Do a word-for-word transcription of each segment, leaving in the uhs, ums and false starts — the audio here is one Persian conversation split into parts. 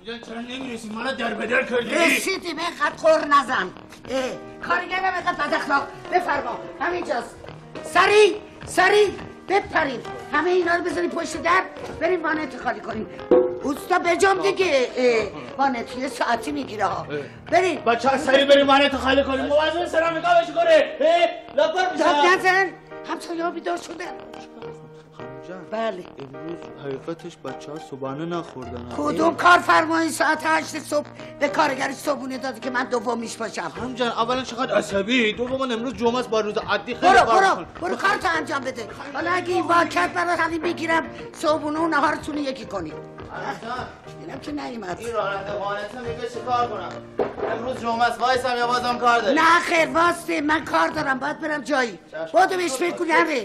چرا نمیرسی؟ منو در بدر کردی؟ رسیدیم اینقدر قر نزن. کارگرم اینقدر بد اخلاق. بفرما همینجاست. سریع سریع بپریم همه اینا رو بذاریم پشت در بریم وانت خالی کنیم. اوستا بجام دیگه وانت یه ساعتی میگیره ها. بریم بچه ها سریع بریم وانت خالی کنیم. موازن سرامیکا بشی کنه لاپر میشه. داد نزن همسایه ها بیدار شدن. بله امروز حقیقتش بچه ها صبحانه نخوردن. کدوم کارفرمایی ساعت هشت صبح به کارگرش صبحونه داده که من دومیش باشم؟ خانم جان اولا چقدر عصبی، دوما امروز جمعه است با روز عادی خیلی برو کار برو برو کارتو انجام بده. حالا اگه این واکت برای خیلی بگیرم صبحونه و نهارتون یکی کنید. اینم که نیومد. این راننده وانت میگه چیکار کنم؟ امروز جمعه است وایسم یا بازم کار داری؟ نه خیر واسه من کار دارم باید برم جایی. بودو بهش فکر کن نره.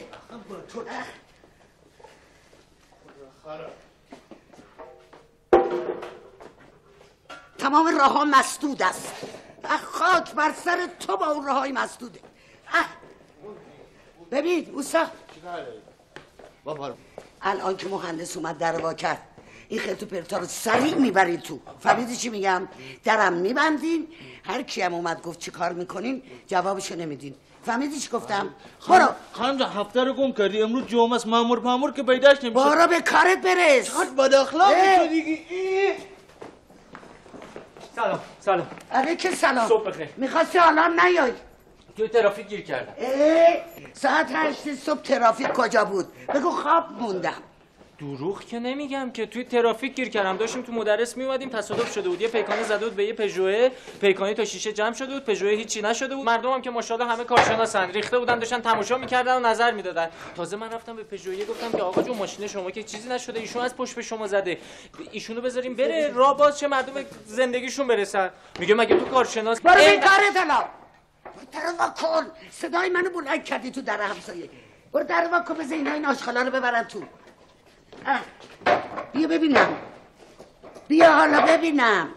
تمام راه ها مسدود است. خاک بر سر تو با اون راه های مسدوده. ببین اوسا الان که مهندس اومد در وا کرد این خیلی تو پرتا رو سریع میبرید تو. فهمیدی چی میگم؟ درم میبندین هر کی هم اومد گفت چی کار میکنین جوابشو نمیدین. فهمیدی چی گفتم؟ برو. خانم جان هفته رو گم کردی، امروز جمعه است، مامور مامور که پیداش نمیشه. برو به کارت برس. چقدر بد اخلاقی تو دیگه. سلام سلام. علیکم سلام. صبح بخیر. میخواستی حالا نیای؟ توی ترافیک گیر کردم. ساعت هشت صبح ترافیک کجا بود؟ بگو خواب موندم. دروغ که نمیگم که توی ترافیک گیر کردم. داشتیم تو مدرس میومدیم تصادف شده بود، یه پیکانی زده بود به یه پژوئه، پیکانی تا شیشه جمع شده بود، پژوئه هیچی نشده بود. مردم هم که ماشاءالله همه کارشناسن ریخته بودن داشتن تماشا میکردن و نظر میدادن. تازه من رفتم به پژوئه گفتم که آقا جون ماشین شما که چیزی نشده، ایشون از پشت به شما زده، ایشونو بذاریم بره راه باز چه مردم زندگیشون برسن. میگه مگه تو کارشناس؟ برو این کارت حالا. دروا کن. صدای منو بلند کردی تو در همسایه. برو دروا کن بزن اینا این آشغالا رو ببرن تو. بیا ببینم. بیا حالا ببینم.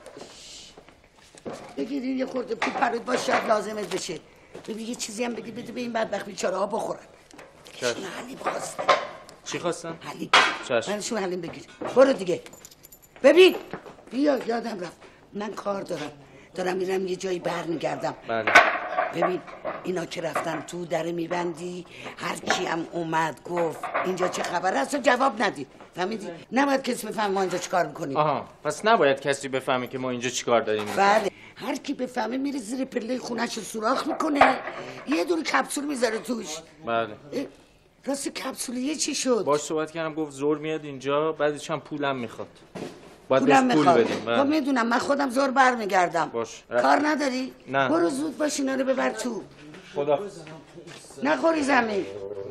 بگیرین یه خورده پول پرود باش شاید لازمت بشه. ببین یه چیزی هم بگی بده به این بدبخت بیچاره ها بخورن. چشم. حلیم خواستن. چی خواستن؟ حلیم. چشم. من شما حلیم بگیر. برو دیگه. ببین. بیا یادم رفت. من کار دارم. دارم میرم یه جایی برمیگردم. بله. ببین اینا که رفتن تو در میبندی هر کی هم اومد گفت اینجا چه خبره اصلا جواب ندی. فهمیدی؟ نباید کسی بفهمه ما اینجا چیکار میکنیم. آها پس نباید کسی بفهمه که ما اینجا چیکار داریم. بله هر کی بفهمه میره زیر پله خونه‌شو سوراخ میکنه یه دور کپسول میذاره توش. بله. راست کپسولیه چی شد؟ باش صحبت کردم گفت زور میاد اینجا بعدش هم پولم میخواد. باید پولم پول میخواد. بدیم. خب میدونم من خودم زور برمیگردم. باش. کار نداری؟ نه. برو زود باش اینا رو ببر تو. خدا. نخوری زمین.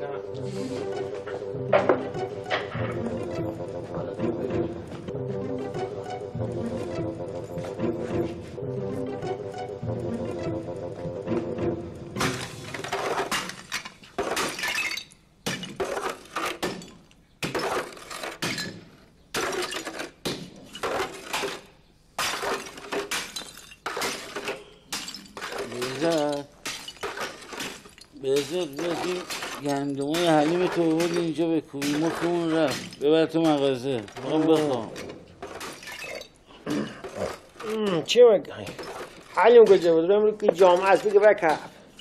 بذار بذار گندمای حلیم تو بود اینجا بکوبی مخمون رفت ببر تو مغازه بخوام بخوام. چی مگه حلیم کجا بود؟ رو که جامعه است بگه بکر.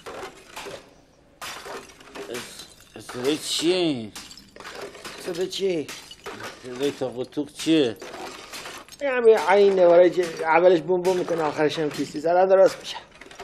صدای چیه این؟ صدای چیه؟ صدای تاق و توق چیه؟ همین این نواره که اولش بوم بوم میکنه آخرش هم کیستی زدن درست میشه.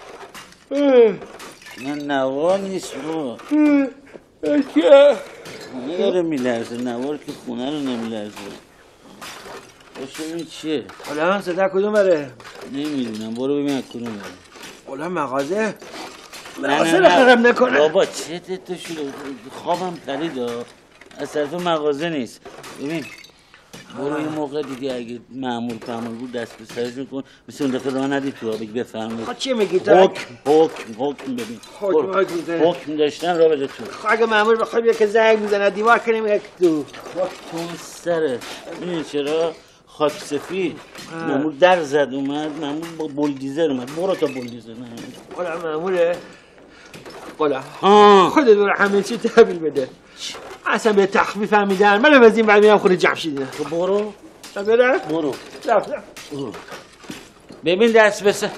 نه نوار نیست بابا. چیه؟ خونه داره میلرزه نوار که خونه رو نمیلرزه. باشه این چیه؟ حالا هم صدا کدوم بره؟ نمیدونم برو ببین کدوم بره. حالا مغازه؟ مغازه رو خراب نکنه. بابا چه تو شده خوابم پرید ها. از طرف مغازه نیست. ببین برو یه موقع دیگه اگه معمول پمول بود دست به سرشون کن مثل اون دفعه راه ندید تو بگی بفهمید. خب چی میگی تو؟ حکم حکم حکم ببین. حکم حکم حکم داشتن راه بده تو. خب اگه معمول بخواد بیا که زنگ میزنه دیوار که نمیگه تو. حکم سره. میدونی چرا؟ خاک سفید. معمول در زد اومد معمول با بولدیزر اومد. برو تا بولدیزر نه. حالا معموله؟ حالا خودت برو همه چی تحویل بده. اصلا به تخفیف هم میدن. من از این بعد میرم خونه جمشید. تو برو. تا برم؟ برو. رفتم. ببین دست بسه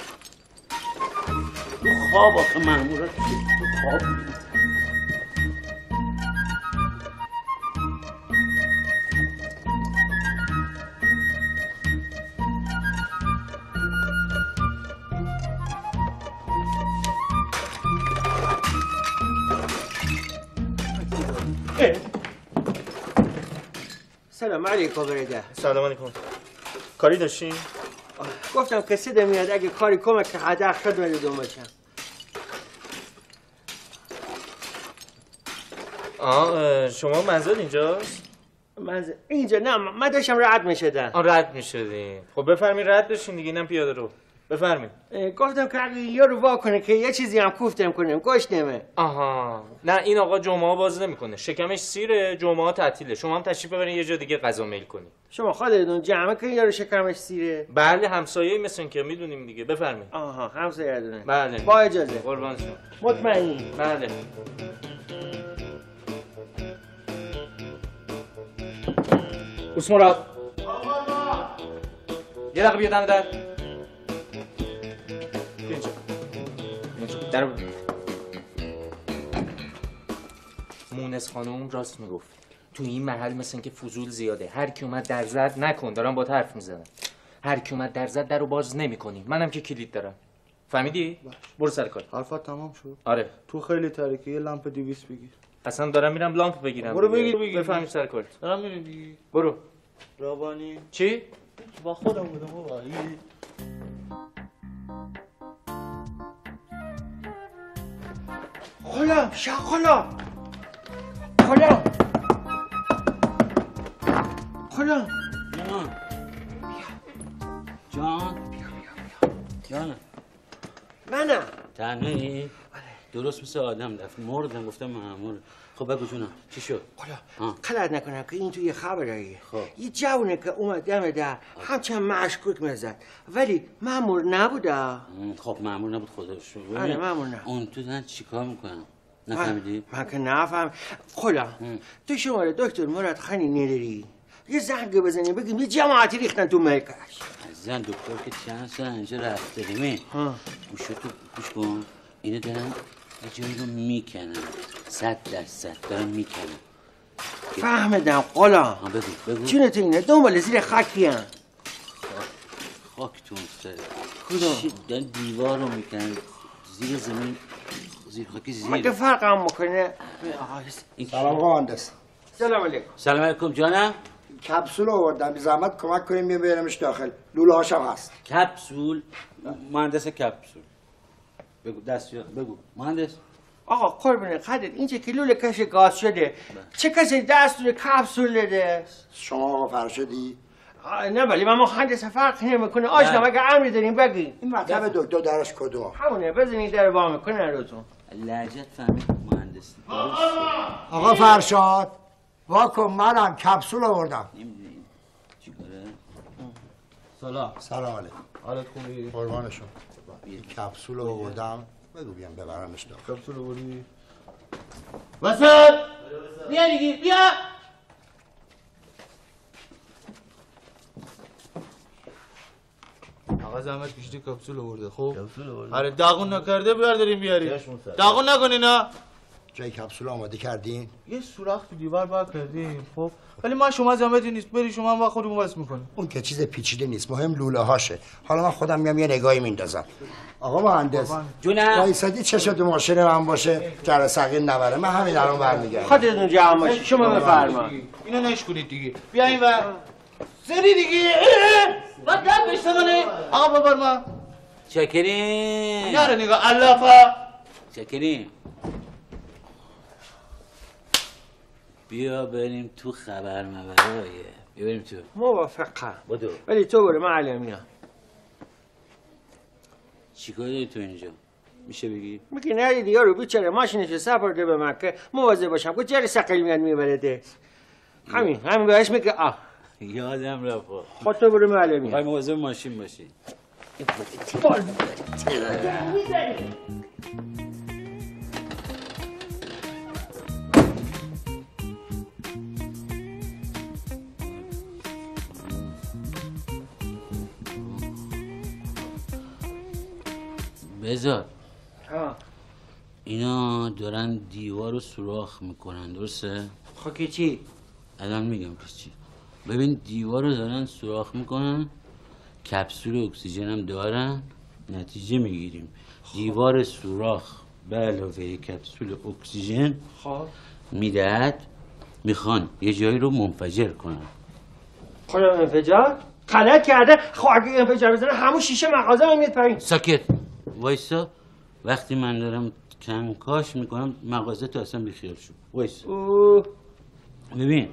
تو خواب آخه مامورا تو خواب سلام علیکم برده. سلام علیکم. کاری داشتین؟ گفتم کسی میاد اگه کاری کنه که حدا خدمت دوم باشم. آه شما منزل اینجاست؟ من اینجا نه من داشتم رد میشدم. آه رد میشدین. خب بفرمین رد بشین دیگه، اینم پیاده رو. بفرمین. گفتم که اگه یارو وا کنه که یه چیزی هم کوفتم کنیم گوش نمه. آها نه این آقا جمعه ها باز نمیکنه، شکمش سیره، جمعه ها تعطیله. شما هم تشریف ببرین یه جا دیگه غذا میل کنید. شما خودتون جمعه که یارو شکمش سیره؟ بله همسایه‌ای مثل که میدونیم دیگه. بفرمین. آها همسایه دونه. بله با اجازه. قربان شما. مطمئنی؟ بله. اسمراد یه دقیقه بیا دم در اینجا اینجا در مونس خانم راست میگفت، تو این محل مثل اینکه فضول زیاده. هر کی اومد در زد نکن، دارم با حرف میزنم. هر کی اومد در زد درو باز نمیکنی. منم که کلید دارم. فهمیدی؟ برو سر کار. حرفات تمام شد؟ آره. تو خیلی تاریکه، یه لامپ دویست بگیر. اصلا دارم میرم لامپ بگیرم. برو بگیر بگیر. بفهمی سر کار. دارم میرم دیگه. برو. رابانی چی؟ با خودم بودم بابا. خلا شاخلا خلا خلا جان جان جان منم. تنهایی؟ درست مثل آدم دفت مردم گفتم مامور. خب بگو جونم چی شد؟ خلا غلط نکنم که این توی یه خبرایی. خب یه جوونه که اومد دم در همچنان مشکوک میزد ولی مامور نبوده. خب مامور نبود خدا رو شکر. آره مامور نه. اون تو دارن چیکار میکنن؟ نفهمیدی؟ من که نفهم. خلا تو شماره دکتر مراد خانی نداری؟ یه زنگ بزنی بگیم یه جماعتی ریختن تو ملکش. زن دکتر که چند سال اینجا رفته دیمه گوشو تو گوش کن. اینو دارن یه جایی رو میکنن، صد درصد دارن میکنن. فهمیدم قلا. بگو بگو چونه تو اینه دنبال زیر خاکی هم خاکتون سر کدوم؟ چی دارن دیوار رو میکنن زیر زمین، زیر خاکی زیر. مگه فرق هم میکنه؟ سلام آقا مهندس. سلام علیکم. سلام علیکم جانم. کپسول آوردم، بی زحمت کمک کنیم یه بیارمش داخل. لوله هاشم هست. کپسول؟ مهندس کپسول. بگو دست بگو مهندس. آقا قربونه قدر اینجا که لوله کش گاز شده چه کسی دستور کپسول داده؟ شما آقا فرشدی؟ نه ولی من مهندس فرق نمیکنه. آشنا مگه امری داریم بگی. این مطلب دکتر درش کدوم؟ همونه بزنید در با میکنه روتون. لهجت فهمید مهندس. آقا فرشاد واکن منم کپسول آوردم. نمیدونی چیکاره؟ سلام. سلام علیکم. حالت خوبی؟ قربانشون. یه کپسول آوردم. بگو بیام ببرمش داخل. کپسول آوردی؟ وسط بیا دیگه بیا. آقا زحمت کشیدی کپسول آورده. خب کپسول آورده. آره داغون نکرده بیار داریم بیاری. داغون نکنین ها. جای کپسول آماده کردین؟ یه سوراخ تو دیوار با کردیم. خب ولی ما شما زحمتی نیست بری شما با خودمون واسه میکنیم. اون که چیز پیچیده نیست، مهم لوله هاشه. حالا من خودم میام یه نگاهی میندازم. آقا مهندس جونم. وایسادی چشم تو ماشین من باشه جرثقیل نبره. من همین الان برمیگردم. خودتون جمع باشید. شما بفرمایید. اینو نشکنید دیگه. بیا این ور. سری دیگه. ما دم بشتغله. آقا ببر ما. شکرین. یاره نگاه علافا. شکرین. بیا بریم تو خبر مبرای. بیا بریم تو. موافقم. بدو. ولی تو برو من علم میام. چیکار داری تو اینجا؟ میشه بگی؟ میگی ندیدی یارو بیچاره ماشینش سپرده به من که مواظب باشم که جر ثقیل میاد میبرده. همین همین بهش میگه آه. یادم رفت. خود تو برو من علم میام. میخوای مواظب ماشین باشی. بذار ها اینا دارن دیوار رو سوراخ میکنن درسته؟ خب که چی؟ الان میگم پس چی. ببین دیوار رو دارن سوراخ میکنن، کپسول اکسیژن هم دارن، نتیجه میگیریم دیوار سوراخ به علاوه کپسول اکسیژن خب میدهد میخوان یه جایی رو منفجر کنن. خب انفجار؟ غلط کرده. خب اگه انفجار بزنه همون شیشه مغازه هم میاد پایین. ساکت وایسا. وقتی من دارم کنکاش میکنم مغازه تو اصلا بیخیال شد. وایسا اوه. ببین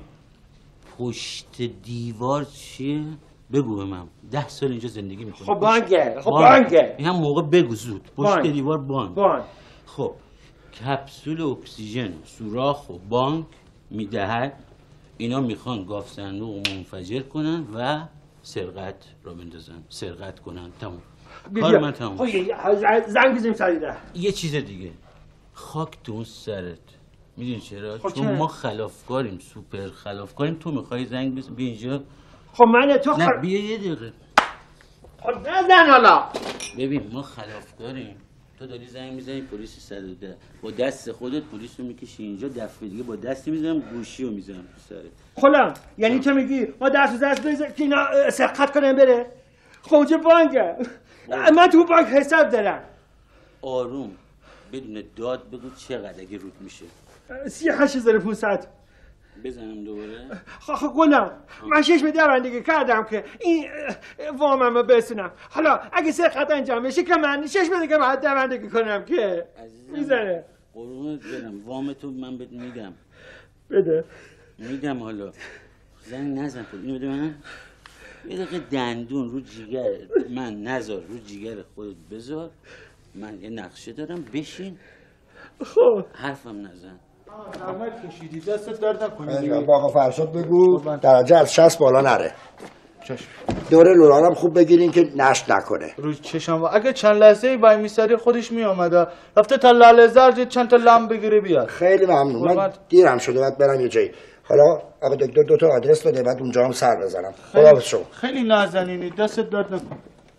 پشت دیوار چیه؟ بگو به من. ده سال اینجا زندگی میکنم. خب بانگه. خب بانگه. این هم موقع بگو زود. پشت بانک. دیوار بانک. بانک. خب کپسول اکسیژن سوراخ و بانک میدهد. اینا میخوان گاف صندوق منفجر کنن و سرقت را بندازن، سرقت کنن. تمام کار من تمام. خب زنگ بزنیم سریع. یه چیز دیگه، خاک تو اون سرت. میدونی چرا؟ خب چون چرا؟ ما خلافکاریم، سوپر خلافکاریم. تو میخوای زنگ بزن بیا اینجا. خب من تو نه خر... بیا یه دقیقه. خب نزن حالا. ببین ما خلافکاریم. تو داری زنگ میزنی پلیس صد و ده، با دست خودت پلیس رو میکشی اینجا، دفعه دیگه با دستی میزنم گوشی رو میزنم تو سرت. خلا یعنی تو میگی ما دست و دست بزن که اینا سرقت کنن بره؟ خب اونجا بانکه. من تو بانک حساب دارم. آروم بدون داد بگو چقدر اگه رود میشه. سی هشت هزار و پونصد. بزنم دوباره. خب خب گلم من شش به دوندگی کردم که این وامم رو بسونم. حالا اگه سرقت انجام بشه که من شش به دیگه باید دوندگی کنم که میزنه. قربونت برم وام تو من بهت میدم. بده. میدم. حالا زنگ نزن تو اینو بده من. یه دقیقه دندون رو جیگر من نذار، رو جیگر خودت بذار. من یه نقشه دارم بشین. خب حرفم نزن. زحمت کشیدی دستت درد نکنی. با آقا فرشاد بگو درجه از شصت بالا نره. چشم. دوره لورانم خوب بگیرین که نشت نکنه. روی چشم اگه چند لحظه ای وای میساری خودش می آمده. رفته تا لاله زرد چند تا لم بگیره بیاد. خیلی ممنون. من دیرم شده باید برم یه جایی. حالا آقا دکتر دو تا آدرس بده بعد اونجا هم سر بزنم. خداحافظ شما. خیلی نازنینی دستت درد نکن.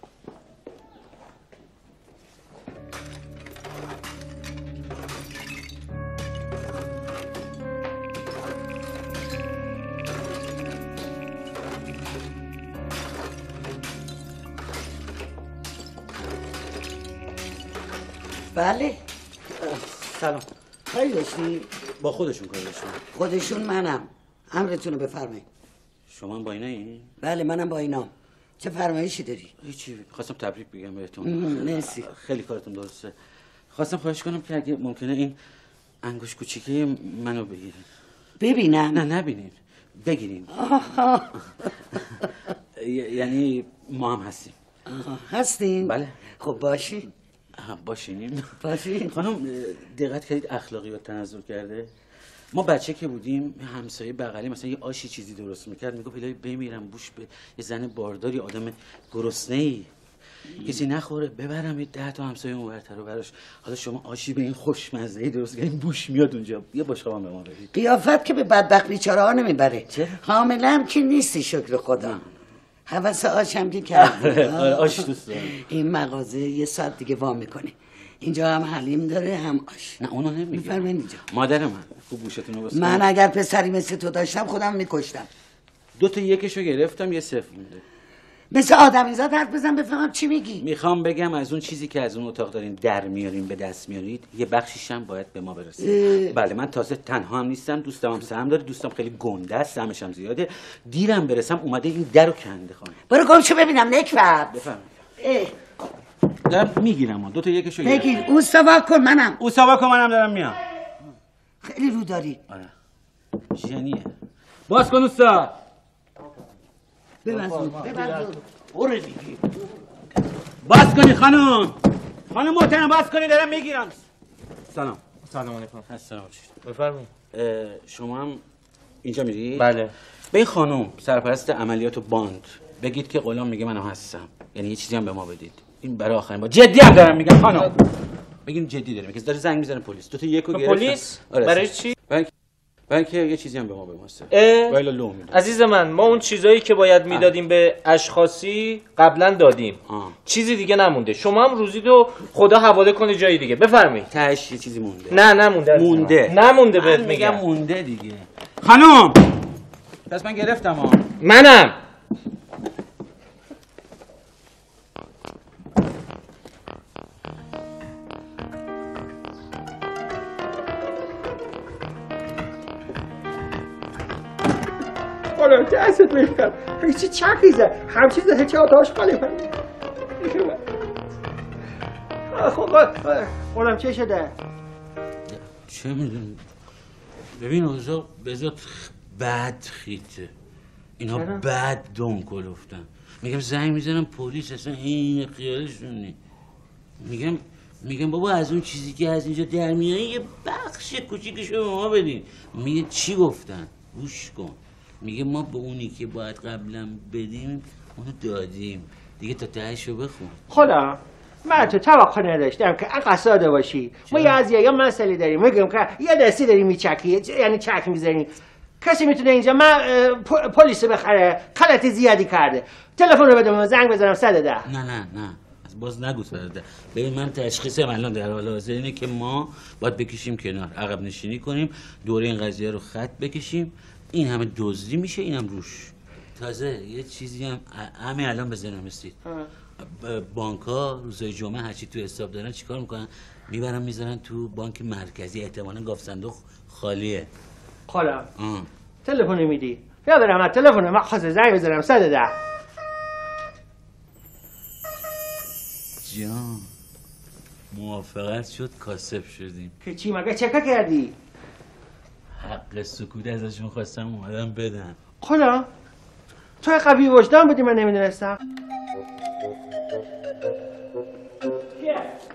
بله سلام. خیلی داشتی؟ با خودشون کار داشتن. خودشون منم. امرتون رو بفرمایید. شما هم با اینا این؟ بله منم با اینام. چه فرمایشی داری؟ هیچی. خواستم تبریک بگم بهتون. مرسی. خیلی کارتون درسته. خواستم خواهش کنم که اگه ممکنه این انگوش کوچیکه منو بگیرین. ببینم. نه نبینین، بگیرین. یعنی ما هم هستیم. هستین؟ بله. خب باشی. باشینیم. باشین. خانم دقت کردید اخلاقیات تنزل کرده؟ ما بچه که بودیم همسایه بغلی مثلا یه آشی چیزی درست میکرد میگفت الهی بمیرم بوش به یه زن بارداری آدم گرسنه‌ای کسی نخوره ببرم یه ده تا همسایه اونورتر رو براش. حالا شما آشی به این خوشمزه‌ای درست کردین بوش میاد اونجا. یه بشقابم به ما بدید. قیافت که به بدبخت بیچاره ها نمیبره. چه؟ حامله هم که نیستی شکر خدا. حوث آشم که کردی. آره آش دوست دارم. این مغازه یه ساعت دیگه وا میکنه. اینجا هم حلیم داره هم آش. نه اونو نمیگم. بفرمایید اینجا. مادر من خوب گوشتون رو بسپرم. من اگر پسری مثل تو داشتم خودم میکشتم. دو تا یکشو گرفتم یه صفر مونده. مثل آدمیزاد حرف بزن بفهمم چی میگی. میخوام بگم از اون چیزی که از اون اتاق دارین در میارین به دست میارید یه بخشیش هم باید به ما برسه. بله من تازه تنها هم نیستم، دوستم هم سهم داره، دوستم خیلی گنده است، سهمش هم زیاده. دیرم برسم اومده این درو کنده خانم. برو گم شو ببینم نکبت. بفرمایید. دارم میگیرم دو تا یکشو گرفتم. بگیر اون سوا کن منم. اون سوا کن منم دارم میام. خیلی رو داری. آره. ژنیه. باز کن اوستا. ببند ببند. برو دیگه. باز کنی خانم. خانم محترم باز کنی دارم میگیرم. سلام. سلام علیکم. السلام علیکم. بفرمایید. شما هم اینجا میری؟ بله. به این خانم سرپرست عملیات و باند بگید که غلام میگه منو هستم. یعنی یه چیزی هم به ما بدید. این برای آخرین بار. جدی هم دارم میگم خانم. بگین جدی دارم. میگه داره زنگ میزنه پلیس. دو تا یکو گرفتم. پلیس؟ آره برای چی؟ برای بلکه یه چیزی هم به ما بماسه اه؟ ولی لو میدم. عزیز من ما اون چیزایی که باید میدادیم به اشخاصی قبلا دادیم آه. چیزی دیگه نمونده. شما هم روزی رو خدا حواله کنه جای دیگه. بفرمایید. تهش یه چیزی مونده. نه نمونده. مونده. نمونده بهت من میگم. مونده دیگه. خانم پس من گرفتم ها. منم. حالا دستت میکنم هیچی چکیزه هم چیزه هیچی آتاش خالی من خب اونم چه شده؟ چه میدونم ببین اوضاع بذات بد خیته اینا بد دم کلفتن. میگم زنگ میزنم پلیس اصلا این خیالشون نی. میگم میگم بابا از اون چیزی که از اینجا در میاد یه بخش کوچیکشو به ما بدین. میگه چی گفتن؟ گوش کن. میگه ما به اونی که باید قبلا بدیم اونو دادیم دیگه تا تهشو بخون. خدا من تو توقع نداشتم که انقدر ساده باشی. ما یه از یه مسئله داریم میگم که یه دستی داری میچکی یعنی چک میزنی کسی میتونه اینجا من پلیس بخره غلط زیادی کرده تلفن رو بده من زنگ بزنم صد ده. نه نه نه باز نگو صد ده. ببین من تشخیصم الان در حال حاضر اینه که ما باید بکشیم کنار عقب نشینی کنیم دوره این قضیه رو خط بکشیم. این همه دزدی میشه اینم روش تازه یه چیزی هم همین الان بزنم استید بانک ها روزای جمعه هرچی تو حساب دارن چیکار میکنن میبرن میذارن تو بانک مرکزی احتمالاً گاف صندوق خالیه. خالا تلفن میدی یادم از تلفن من خواست زنگ بزنم صد ده. جان موافقت شد کاسب شدیم. که چی مگه چکه کردی؟ حق سکوت ازشون خواستم اومدم بدن. خدا تو قوی وجدان بودی من نمیدونستم. کیه؟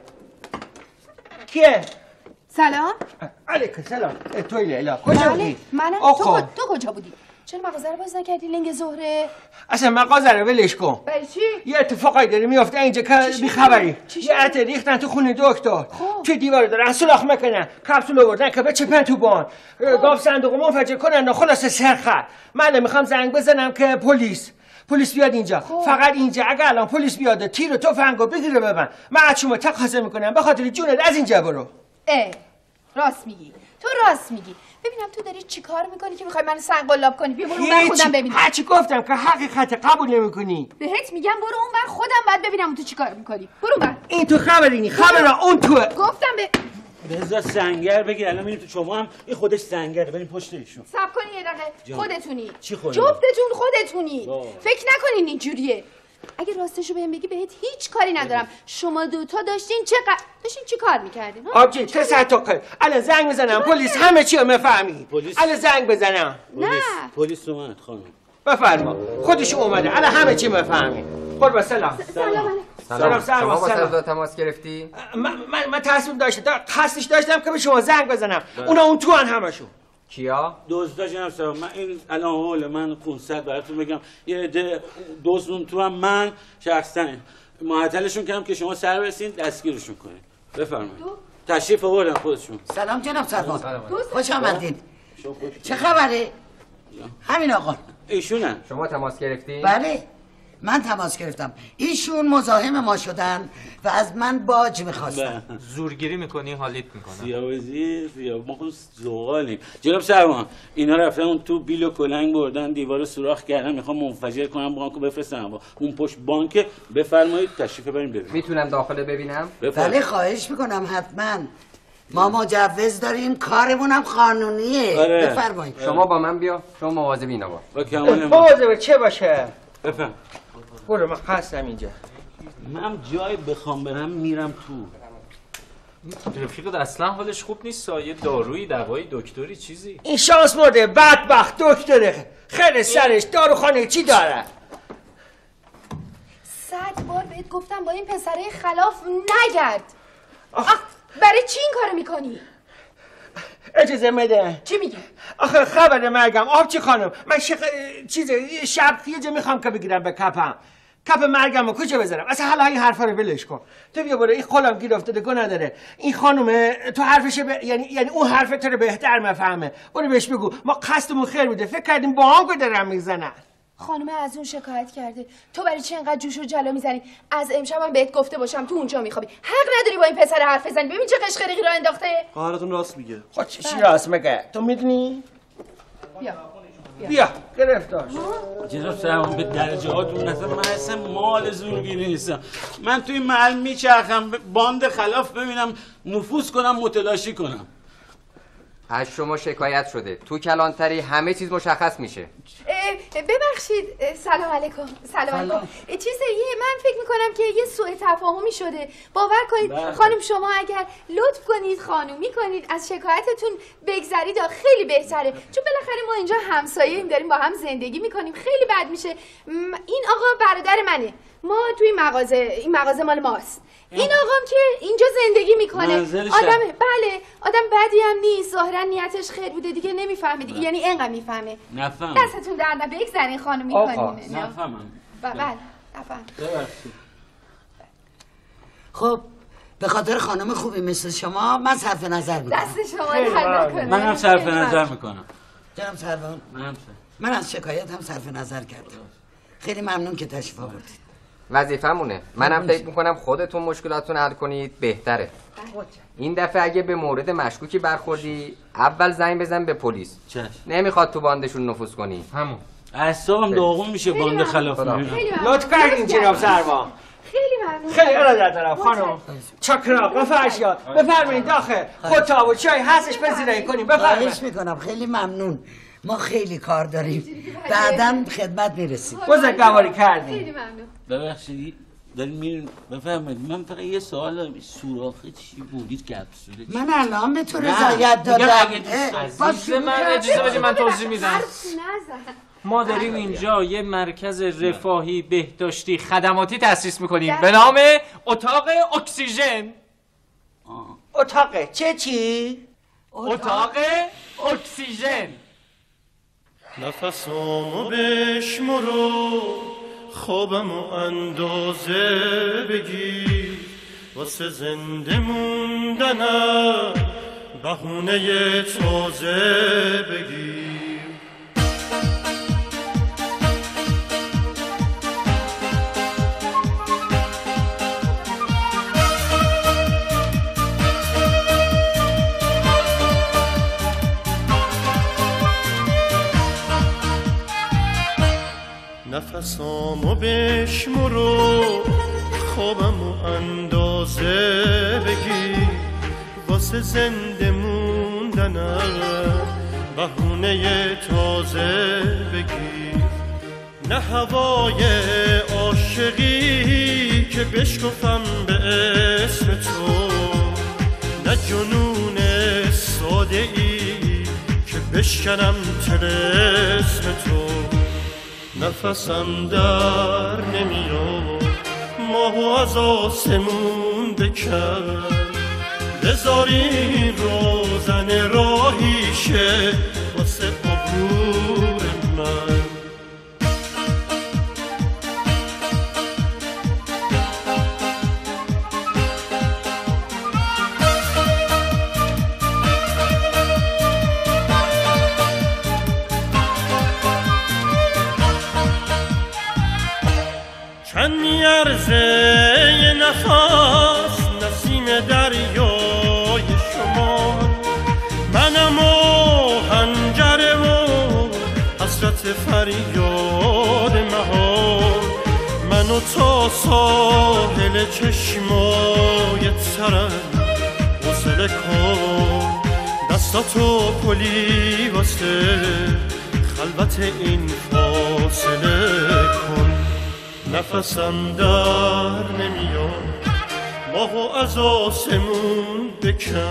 کیه؟ سلام. علیکم سلام. توی لیلا کجا بودی؟ منم. تو تو کجا بودی؟ چرا مغازه رو باز نکردی لنگ زهره؟ اصلا مغازه رو ولش کن. برای چی؟ یه اتفاقایی داره میفته اینجا که بی خبری. یه عطر ریختن تو خونه دکتر. توی دیوار دارن سوراخ میکنن. کپسول آوردن که بچپن تو بان. گاف صندوق منفجر کنن و خلاص سرخط. من میخوام زنگ بزنم که پلیس پلیس بیاد اینجا. خوب. فقط اینجا اگه الان پلیس بیاد تیر و تفنگو بگیره ببن من از شما تقاضا میکنم به خاطر جونت از اینجا برو. اه راست میگی تو راست میگی. ببینم تو داری چی کار میکنی که میخوای منو سنگ‌قلاب کنی؟ بیا برو اون خودم ببینم. هرچی گفتم که حقیقت قبول نمیکنی. بهت میگم برو اون بر خودم بعد ببینم تو چی کار میکنی. برو بر. این تو خبری نی خبر اون تو. گفتم به بذار سنگر بگیر الان میریم تو شما هم این خودش سنگره بریم پشت ایشون. صبر کنی یه دقیقه. خودتونی. چی خودت؟ جفتتون خودتونی. با. فکر نکنین اینجوریه. اگه راستشو بهم بگی بهت هیچ کاری ندارم. شما دوتا داشتین چه ق... داشتین چی کار میکردین؟ آبجی چه ساعت تو کار؟ الان زنگ بزنم پلیس همه چی رو میفهمی. الان زنگ بزنم. نه پلیس اومد خانم. بفرما خودش اومده الان همه چی میفهمی. قربان سلام. سلام. سلام سلام. شما با سلام تماس گرفتی؟ من من من تصمیم داشتم قصدش داشتم که به شما زنگ بزنم. اونا اون تو ان همشون. کیا؟ دزدا جناب صاحب من این الان حول من پانصد براتون بگم یه عده دزدون تو هم من شخصا معطلشون کردم که شما سر برسین دستگیرشون کنید. بفرمایید. تشریف آوردن خودشون. سلام جناب سرباز. خوش آمدید. چه خبره؟ همین آقا. ایشونن. شما تماس گرفتی؟ بله. من تماس گرفتم. ایشون مزاحم ما شدن و از من باج میخواستن. زورگیری میکنی حالیت میکنن. سیاوزی سیاو ما خود زغالیم. جناب سرمان اینا رفتن اون تو بیل و کلنگ بردن دیوارو سوراخ کردن میخوام منفجر کنم بانکو بفرستم اون پشت بانک. بفرمایید تشریف ببرین ببینیم. میتونم داخل ببینم؟ بله خواهش میکنم حتما. ما مجوز داریم کارمونم قانونیه. آره. بفرمایید. شما با من بیا. شما مواظب اینا باش. با کمال مواظب چه باشه؟ بفهم. برو من هستم اینجا. من جای بخوام برم میرم تو. رفیقت اصلا حالش خوب نیست. یه دارویی دوایی دکتری چیزی. این شانس مرده بدبخت دکتره خیلی سرش داروخانه چی داره؟ صد بار بهت گفتم با این پسره خلاف نگرد. آخ برای چی این کارو میکنی؟ اجازه بده. چی میگی؟ آخه خبر مرگم آبچی خانم من شق... چیز شب یه جا میخوام که بگیرم به کپم کپ مرگم رو کجا بذارم؟ اصلا حالا این حرفا رو ولش کن. تو بیا برو، این خالم گیر افتاده گناه نداره. این خانومه تو حرفش ب... یعنی یعنی اون حرف تو رو بهتر مفهمه. برو بهش بگو ما قصدمون خیر بوده، فکر کردیم با هم دارن میزنن. خانم از اون شکایت کرده. تو برای چی انقدر جوش و جلا میزنی؟ از امشبم بهت گفته باشم تو اونجا میخوابی. حق نداری با این پسر حرف بزنی. ببین چه قشقرقی را انداخته. خواهرتون راست میگه. خود چی راست میگه؟ تو میدونی؟ بیا. بیا گرفتار. جناب سرمان به درجهاتون نظر من اصلا مال زورگیری نیستم. من توی محل میچرخم باند خلاف ببینم نفوذ کنم متلاشی کنم. از شما شکایت شده. تو کلانتری همه چیز مشخص میشه. ببخشید سلام علیکم. سلام علیکم. چیزه یه من فکر میکنم که یه سوء تفاهمی شده. باور کنید بله. خانم شما اگر لطف کنید خانومی کنید از شکایتتون بگذرید خیلی بهتره. چون بالاخره ما اینجا همسایه‌ایم داریم با هم زندگی میکنیم. خیلی بد میشه. این آقا برادر منه. ما توی مغازه این مغازه مال ماست. این آقام که اینجا زندگی میکنه آدم بله آدم بدی هم نیست، ظاهرا نیتش خیر بوده دیگه نمیفهمه دیگه، یعنی اینقدر میفهمه. نفهم دستتون درد بگذارین خانم میکنین. نفهمم. بله نفهم. خب به خاطر خانم خوبی مثل شما من صرف نظر میکنم. دست شما درد نکنه. من هم صرف نظر میکنم. جناب سروان من از شکایت هم صرف نظر کردم. خیلی ممنون که تشریف آوردید. وظیفمونه. منم فکر میکنم خودتون مشکلاتتون حل کنید بهتره. این دفعه اگه به مورد مشکوکی برخوردی اول زنگ بزن به پلیس. چشم. نمیخواد تو باندشون نفوذ کنی. همون. اعصابم داغون میشه باند خلاف میبینم. لطف کردین جناب سروان. خیلی ممنون. خیلی ارادت دارم خانم. چاکرا و فرشاد. بفرمایید داخل. خود تا و چای هستش پذیرایی کنیم. بفرمایید. خواهش میکنم. خیلی ممنون. ما خیلی کار داریم. بعداً خدمت میرسیم. بزرگواری کردیم. خیلی ممنون. ببخشید داریم میریم بفرمایید. من فقط یه سوال دارم. سوراخ چی بودید کپسوله؟ من الان به تو رضایت دادم. عزیز من اجازه بدید من توضیح میدم. ما داریم اینجا یه مرکز رفاهی بهداشتی خدماتی تأسیس میکنیم به نام اتاق اکسیژن. اتاق چه چی؟ اتاق اکسیژن. نفسامو بشمرو خوابمو اندازه بگیر واسه زنده موندنم بهونه تازه بگیر. نفسامو بشمرو خوابمو اندازه بگیر واسه زنده موندنم بهونه تازه بگیر. نه هوای عاشقی که بشکفم به اسم تو، نه جنون ساده ای که بشکنم طلسم تو. نفسم در نمیاد ماهو از آسمون بکن، بذارین روزن راهیشه واسه عبور من. چند میارزه یه نفس نسیم دریای شما، منم و هنجره و حسرت فریاد مهار. منو تا ساحل چشمای ترم وصله کن، دستاتو پلی واسه خلوت این فاصله کن. نفسم در نمیاد ماهو از آسمون بکن.